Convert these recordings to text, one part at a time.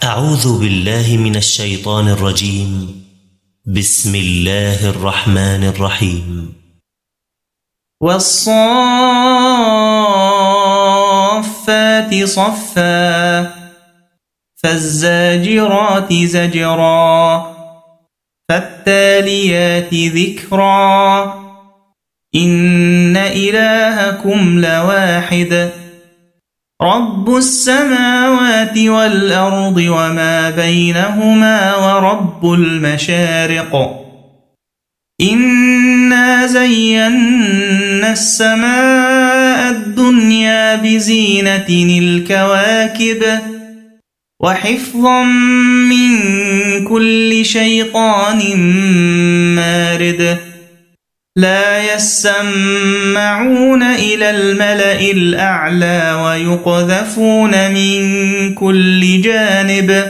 أعوذ بالله من الشيطان الرجيم. بسم الله الرحمن الرحيم. والصافات صفا فالزاجرات زجرا فالتاليات ذكرا إن إلهكم لواحد رب السماوات والأرض وما بينهما ورب المشارق إنا زينا السماء الدنيا بزينة الكواكب وحفظا من كل شيطان مارد لا يسمعون إلى الملأ الأعلى ويقذفون من كل جانب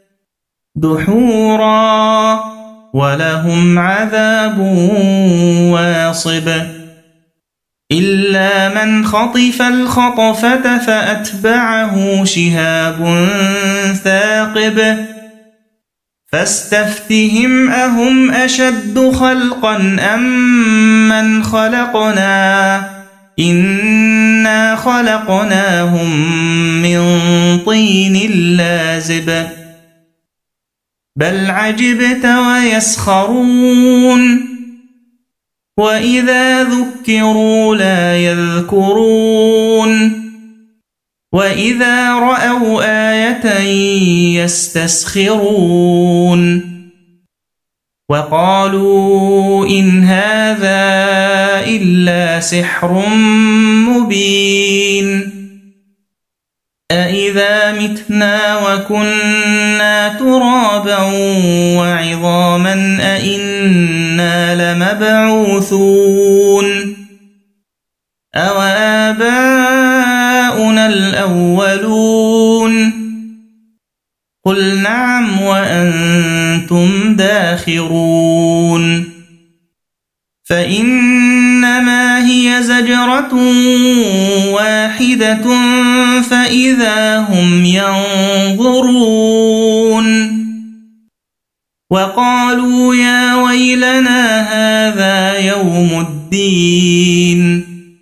دحورا ولهم عذاب واصب إلا من خطف الخطفة فأتبعه شهاب ثاقب فاستفتهم أهم أشد خلقا أم من خلقنا إنا خلقناهم من طين لازب بل عجبت ويسخرون وإذا ذكروا لا يذكرون وإذا رأوا آية يستسخرون وقالوا إن هذا إلا سحر مبين أإذا متنا وكنا ترابا وعظاما أإنا لمبعوثون أو آباؤنا الأولون قل نعم وأنتم داخرون فإنما هي زجرة واحدة فإذا هم ينظرون وقالوا يا ويلنا هذا يوم الدين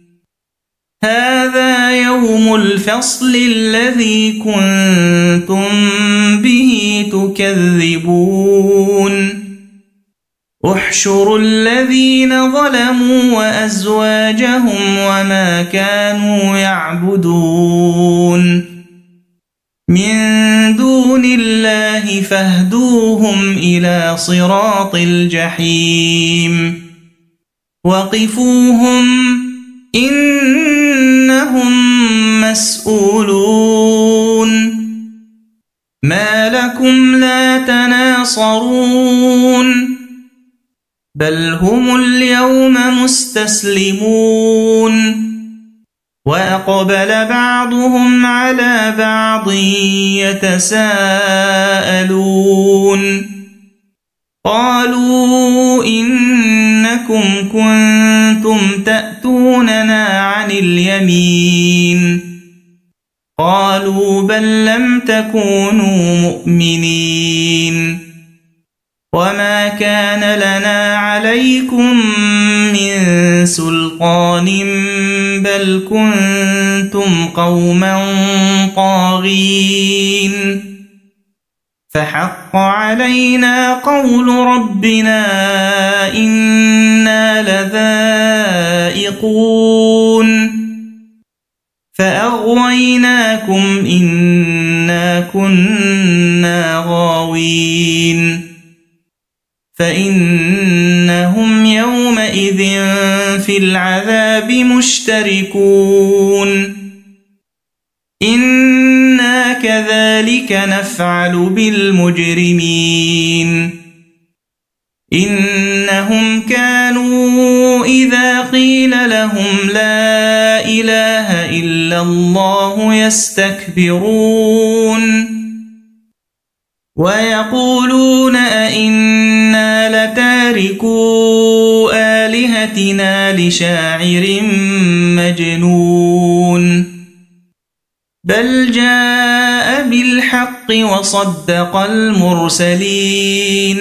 هذا يوم الفصل الذي كنتم به تكذبون احشروا الذين ظلموا وأزواجهم وما كانوا يعبدون من دون الله فاهدوهم إلى صراط الجحيم وقفوهم إنهم مسؤولون ما لكم لا تناصرون بل هم اليوم مستسلمون وأقبل بعضهم على بعض يتساءلون قالوا إنكم كنتم تأتوننا عن اليمين قالوا بل لم تكونوا مؤمنين وما كان لنا عليكم من سلطان بل كنتم قوما طاغين فحق علينا قول ربنا إنا لذائقون فأغويناكم إنا كنا غاوين فإنهم يومئذ في العذاب مشتركون إنا كذلك نفعل بالمجرمين إنهم كانوا إذا قيل لهم لا إله إلا الله يستكبرون ويقولون أئنا لتاركو آلهتنا لشاعر مجنون بل جاء بالله بالحق وصدق المرسلين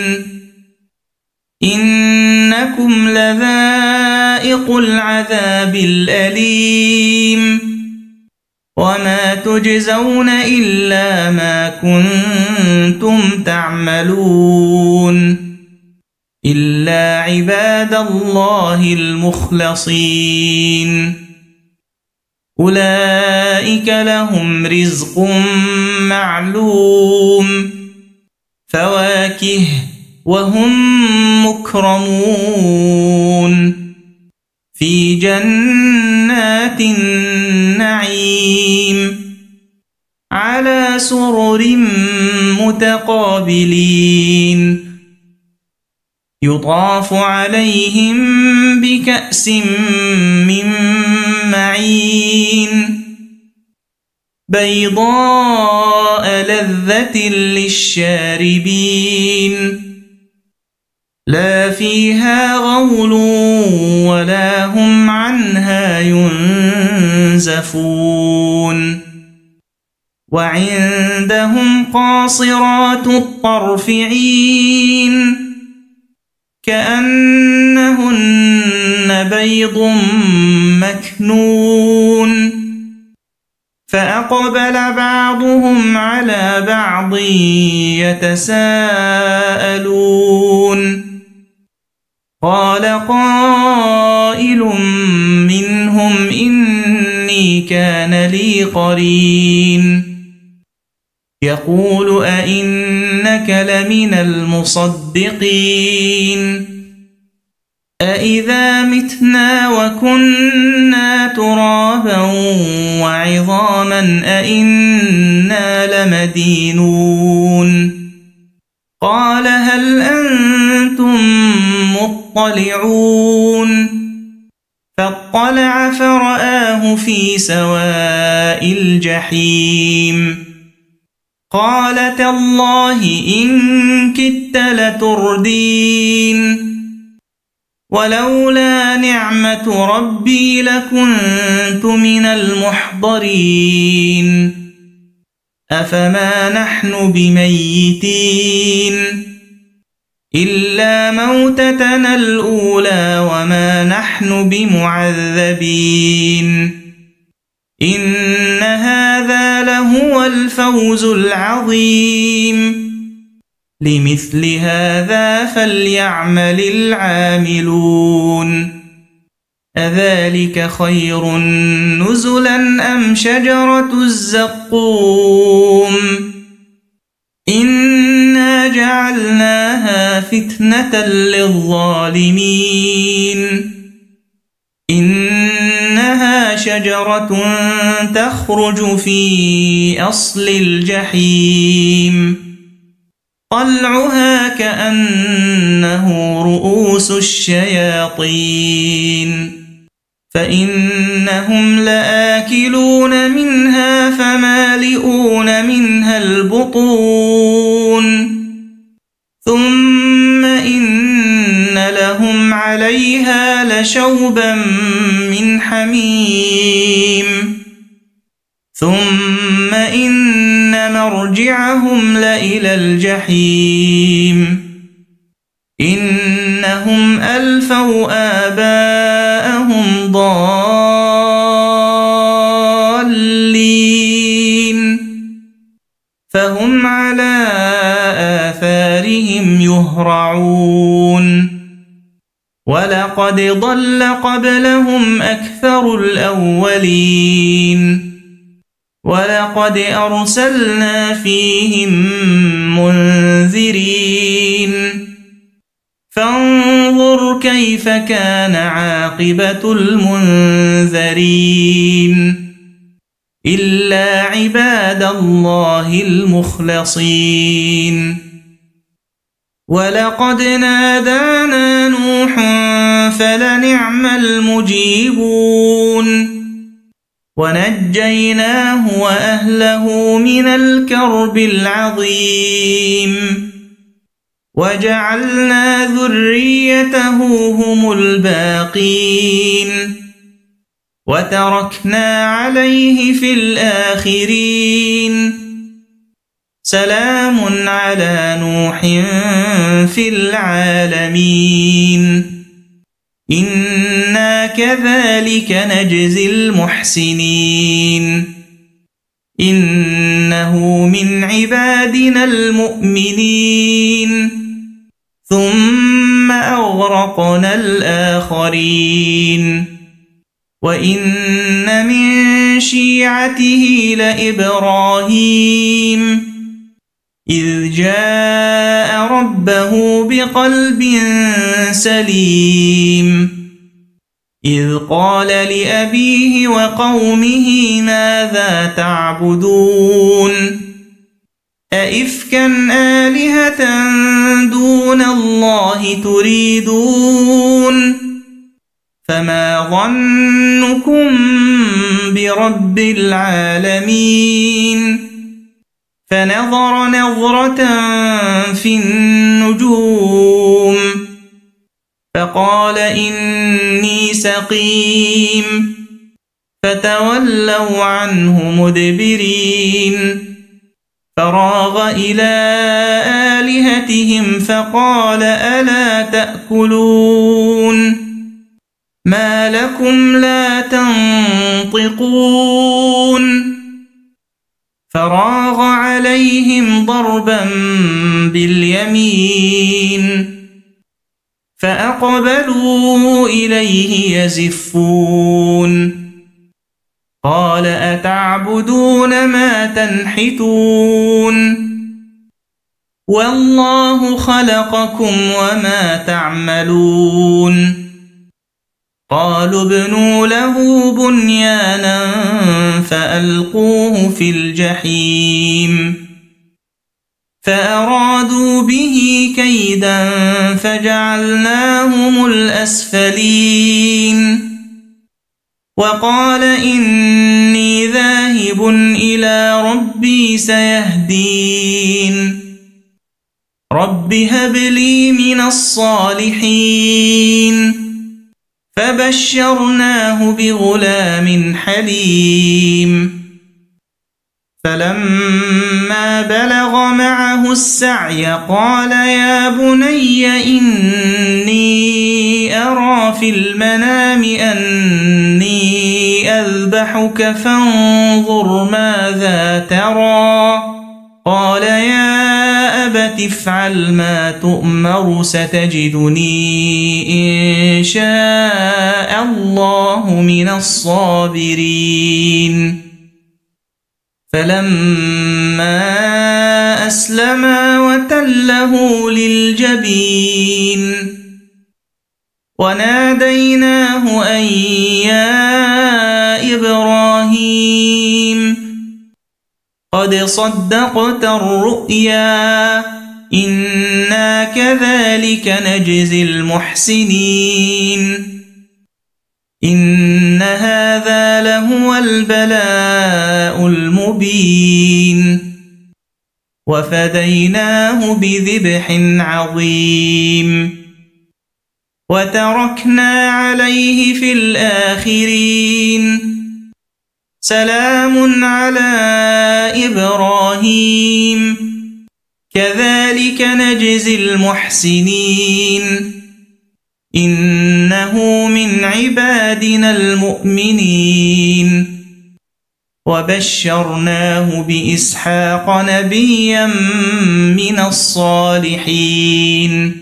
إنكم لذائق العذاب الأليم وما تجزون إلا ما كنتم تعملون إلا عباد الله المخلصين أولئك لهم رزق معلوم فواكه وهم مكرمون في جنات النعيم على سرر متقابلين يطاف عليهم بكأس من معين بيضاء لذة للشاربين لا فيها غول ولا هم عنها ينزفون وعندهم قاصرات الطرف عين كأنهن بيض مكنون فأقبل بعضهم على بعض يتساءلون قال قائل منهم إني كان لي قرين يقول أئنك لمن المصدقين أئذا متنا وكنا ترابا وعظاما أئنا لمدينون قال هل أنتم مطلعون فاطلع فرآه في سواء الجحيم قال تالله إن كدت لتردين ولولا نعمة ربي لكنت من المحضرين أفما نحن بميتين إلا موتتنا الأولى وما نحن بمعذبين إن هذا لهو الفوز العظيم لمثل هذا فليعمل العاملون أذلك خير نزلا أم شجرة الزقوم إنا جعلناها فتنة للظالمين إنها شجرة تخرج في أصل الجحيم طلعها كأنه رؤوس الشياطين فإنهم لآكلون منها فمالئون منها البطون ثم إن لهم عليها لشوبا من حميم ثم إن مرجعهم لإلى الجحيم إنهم ألفوا آباءهم ضالين فهم على آثارهم يهرعون ولقد ضل قبلهم أكثر الأولين ولقد أرسلنا فيهم منذرين فانظر كيف كان عاقبة المنذرين إلا عباد الله المخلصين ولقد نادانا نوح فلنعم المجيبون ونجيناه وأهله من الكرب العظيم وجعلنا ذريته هم الباقين وتركنا عليه في الآخرين سلام على نوح في العالمين إنا كذلك نجزي المحسنين إنه من عبادنا المؤمنين ثم أغرقنا الآخرين وإن من شيعته لإبراهيم إذ جاء ربه بقلب سليم إذ قال لأبيه وقومه ماذا تعبدون أئفكا آلهة دون الله تريدون فما ظنكم برب العالمين فنظر نظرة في النجوم فقال إني سقيم فتولوا عنه مدبرين فراغ إلى آلهتهم فقال ألا تأكلون ما لكم لا تنطقون فراغ عليهم ضربا باليمين فأقبلوا إليه يزفون قال أتعبدون ما تنحتون والله خلقكم وما تعملون قالوا ابنوا له بنيانا فألقوه في الجحيم فأرادوا به كيدا فجعلناهم الأسفلين وقال إني ذاهب إلى ربي سيهدين رب هب لي من الصالحين فبشرناه بغلام حليم فلما بلغ معه السعي قال يا بني إني أرى في المنام أني أذبحك فانظر ماذا ترى قال يا أبت افعل ما تؤمر ستجدني إن شاء الله من الصابرين فلما أسلما وتله للجبين وناديناه أن يا إبراهيم قد صدقت الرؤيا إنا كذلك نجزي المحسنين إن هذا لهو البلاء المبين وفديناه بذبح عظيم وتركنا عليه في الآخرين سلام على إبراهيم كذلك نجزي المحسنين إنه من عبادنا المؤمنين وبشرناه بإسحاق نبيا من الصالحين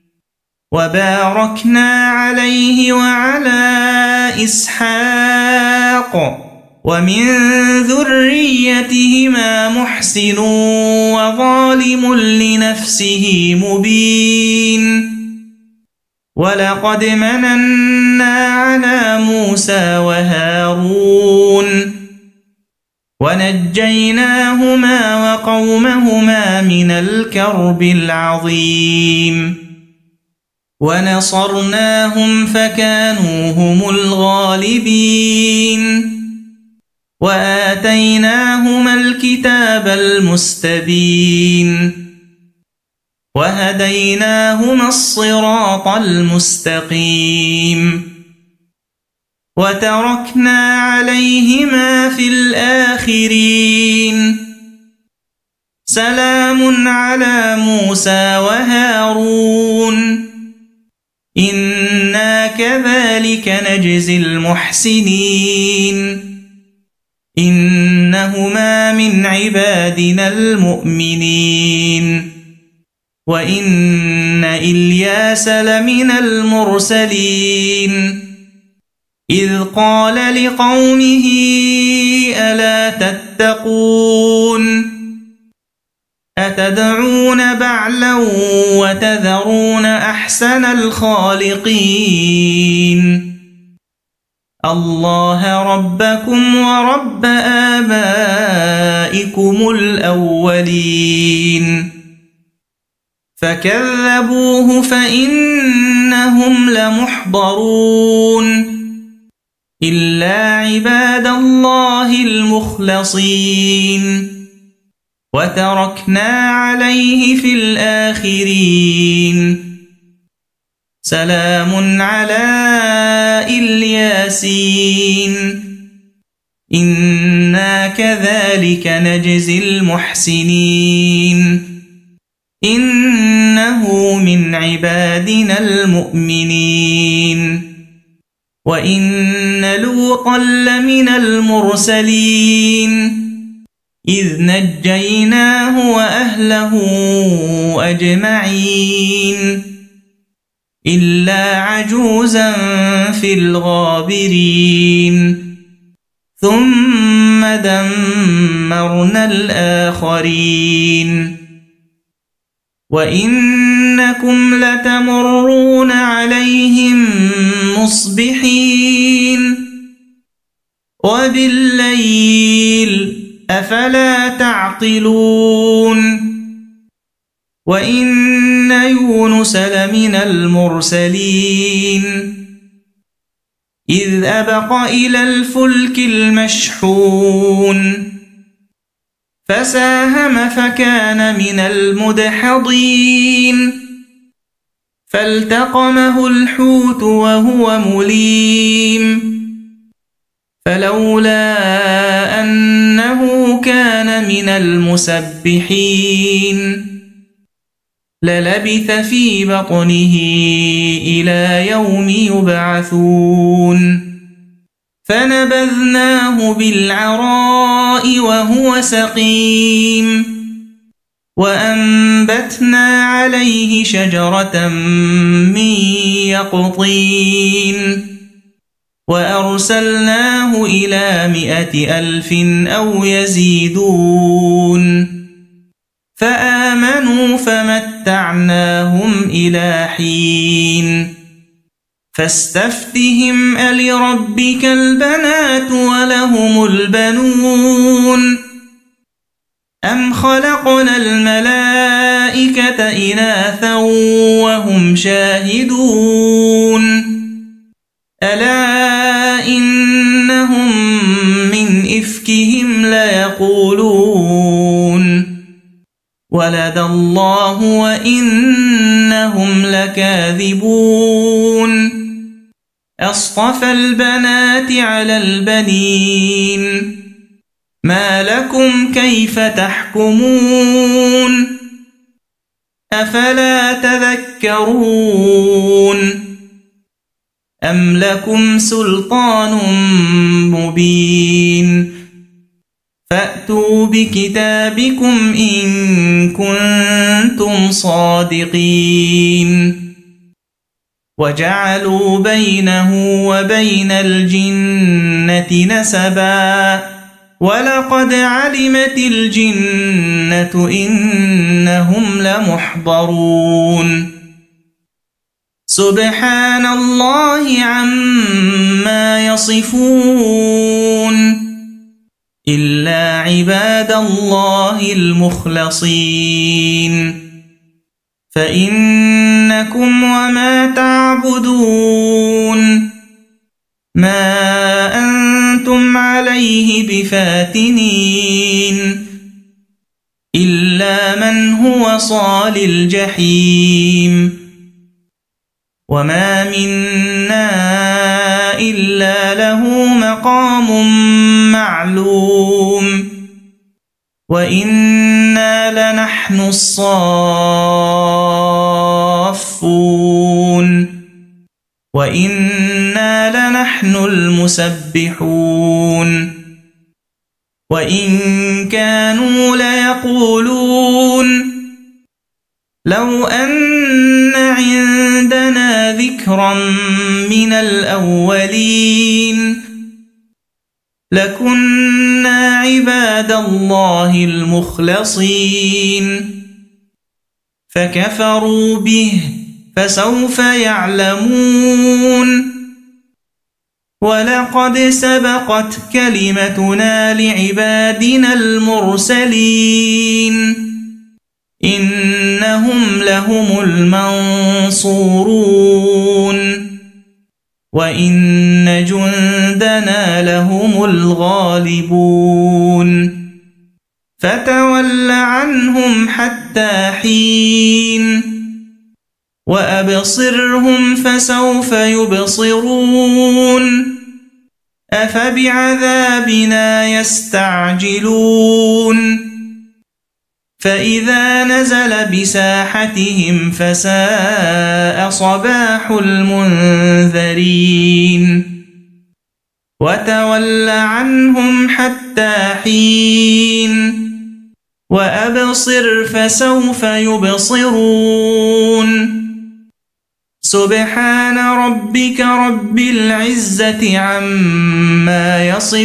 وباركنا عليه وعلى إسحاق ومن ذريتهما محسن وظالم لنفسه مبين ولقد مننا على موسى وهارون ونجيناهما وقومهما من الكرب العظيم ونصرناهم فكانوا هم الغالبين وآتيناهما الكتاب المستبين وهديناهما الصراط المستقيم وتركنا عليهما في الآخرين سلام على موسى وهارون إنا كذلك نجزي المحسنين إنهما من عبادنا المؤمنين وإن إلياس لمن المرسلين إذ قال لقومه ألا تتقون أتدعون بعلا وتذرون أحسن الخالقين الله ربكم ورب آبائكم الأولين فكذبوه فإنهم لمحضرون إلا عباد الله المخلصين وتركنا عليه في الآخرين سلام على الياسين إنا كذلك نجزي المحسنين إنه من عبادنا المؤمنين وإن لوطا لمن المرسلين إذ نجيناه وأهله أجمعين إلا عجوزا في الغابرين ثم دمرنا الآخرين وإنكم لتمرون عليهم مصبحين وبالليل أفلا تعقلون وإن يونس لمن المرسلين إذ أبق إلى الفلك المشحون فساهم فكان من المدحضين فالتقمه الحوت وهو مليم فلولا أنه كان من المسبحين للبث في بطنه إلى يوم يبعثون فنبذناه بالعراء وهو سقيم وأنبتنا عليه شجرة من يقطين وأرسلناه إلى 100,000 أو يزيدون فآمنوا فمتعناهم إلى حين فاستفتهم ألربك البنات ولهم البنون أم خلقنا الملائكة إناثا وهم شاهدون ألا إنهم من إفكهم ليقولون ولد الله وإنهم لكاذبون أصطفى البنات على البنين ما لكم كيف تحكمون أفلا تذكرون أم لكم سلطان مبين فأتوا بكتابكم إن كنتم صادقين وجعلوا بينه وبين الجنة نسبا ولقد علمت الجنة إنهم لمحضرون سبحان الله عما يصفون إلا عباد الله المخلصين فإنكم وما تعبدون ما أنتم عليه بفاتنين إلا من هو صال الجحيم وما منا إلا له مقام معلوم وإنا لنحن الصافون وإنا لنحن المسبحون وإن كانوا ليقولون لو أن عندنا ذكرا من الأولين لكنا عباد الله المخلصين فكفروا به فسوف يعلمون ولقد سبقت كلمتنا لعبادنا المرسلين إنهم لهم المنصورون وإن جندنا لهم الغالبون فتول عنهم حتى حين وأبصرهم فسوف يبصرون أفبعذابنا يستعجلون فإذا نزل بساحتهم فساء صباح المنذرين وتول عنهم حتى حين وأبصر فسوف يبصرون سبحان ربك رب العزة عما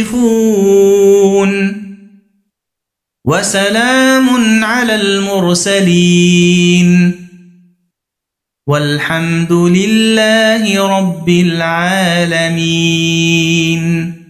يصفون وسلام على المرسلين والحمد لله رب العالمين.